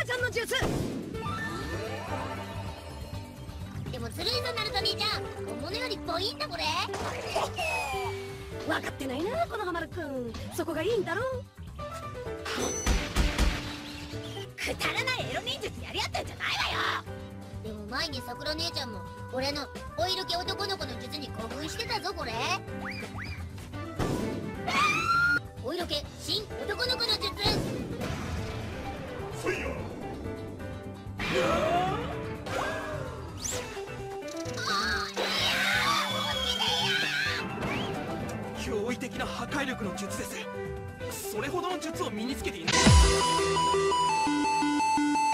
ちゃんの術。 でもずるいぞナルト兄ちゃん、本物よりボインだこれ。 分かってないなこのハマるくん、そこがいいんだろ。くだらないエロ忍術やり合ってんじゃないわよ。 でも前にさくら姉ちゃんも俺のお色気男の子の術に興奮してたぞこれ。お色気新男の子の術。 ファイヤー。驚異的な破壊力の術です。それほどの術を身につけていない。